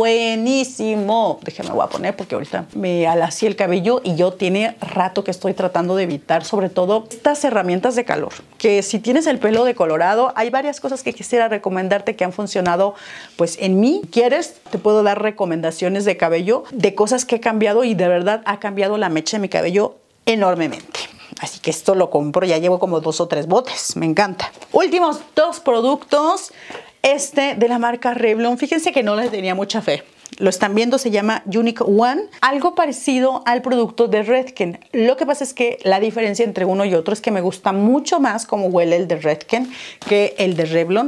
Buenísimo. Déjame, voy a poner porque ahorita me alací el cabello y yo tiene rato que estoy tratando de evitar, sobre todo estas herramientas de calor. Que si tienes el pelo decolorado, hay varias cosas que quisiera recomendarte que han funcionado pues en mí. ¿Quieres? Te puedo dar recomendaciones de cabello, de cosas que he cambiado y de verdad ha cambiado la mecha de mi cabello enormemente. Así que esto lo compro, ya llevo como 2 o 3 botes, me encanta. Últimos 2 productos, este de la marca Revlon, fíjense que no les tenía mucha fe. Lo están viendo, se llama Unique One, algo parecido al producto de Redken. Lo que pasa es que la diferencia entre uno y otro es que me gusta mucho más cómo huele el de Redken que el de Revlon.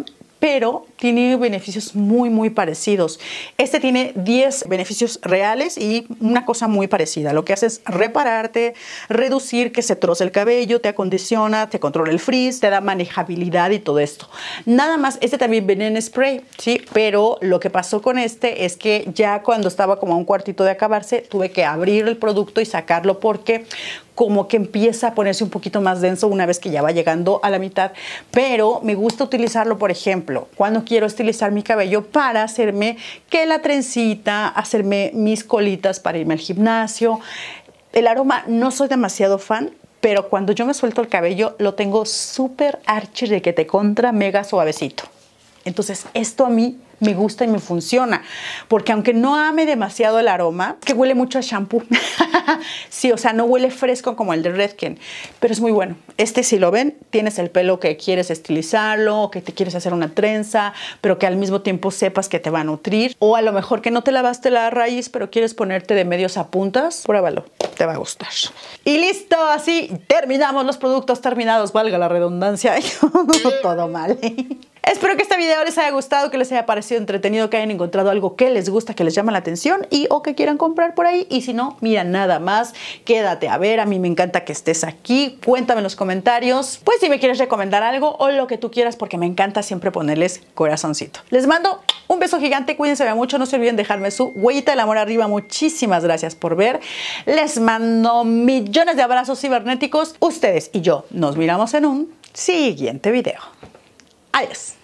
pero tiene beneficios muy parecidos. Este tiene 10 beneficios reales y una cosa muy parecida. Lo que hace es repararte, reducir que se troce el cabello, te acondiciona, te controla el frizz, te da manejabilidad y todo esto. Nada más, este también viene en spray, ¿sí? Pero lo que pasó con este es que ya cuando estaba como a un cuartito de acabarse, tuve que abrir el producto y sacarlo porque como que empieza a ponerse un poquito más denso una vez que ya va llegando a la mitad. Pero me gusta utilizarlo, por ejemplo, cuando quiero estilizar mi cabello para hacerme que la trencita, hacerme mis colitas para irme al gimnasio. El aroma no soy demasiado fan, pero cuando yo me suelto el cabello lo tengo súper archi de que te contra mega suavecito. Entonces esto a mí me gusta y me funciona, porque aunque no ame demasiado el aroma, que huele mucho a shampoo, sí, o sea, no huele fresco como el de Redken, pero es muy bueno. Este, si lo ven, tienes el pelo que quieres estilizarlo, que te quieres hacer una trenza, pero que al mismo tiempo sepas que te va a nutrir, o a lo mejor que no te lavaste la raíz, pero quieres ponerte de medios a puntas, pruébalo, te va a gustar. Y listo, así terminamos los productos terminados, valga la redundancia, todo mal. Espero que este video les haya gustado, que les haya parecido entretenido, que hayan encontrado algo que les gusta, que les llama la atención y o que quieran comprar por ahí. Y si no, mira, nada más, quédate a ver. A mí me encanta que estés aquí. Cuéntame en los comentarios, pues si me quieres recomendar algo o lo que tú quieras, porque me encanta siempre ponerles corazoncito. Les mando un beso gigante, cuídense mucho. No se olviden dejarme su huellita del amor arriba. Muchísimas gracias por ver. Les mando millones de abrazos cibernéticos. Ustedes y yo nos miramos en un siguiente video. Adiós.